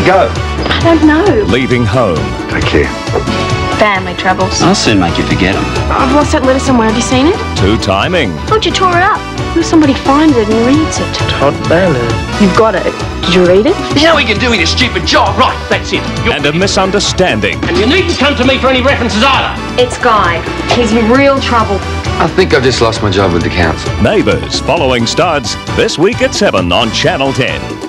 you go? I don't know. Leaving home. Take care. Family troubles. I'll soon make you forget them. I've lost that letter somewhere. Have you seen it? To timing. Thought you tore it up. What if somebody finds it and reads it? Todd Ballard. You've got it. Did you read it? You know what you can do with your stupid job? Right, that's it. And a misunderstanding. And you needn't come to me for any references either. It's Guy. He's in real trouble. I think I've just lost my job with the council. Neighbours, following Studs, this week at 7 on Channel 10.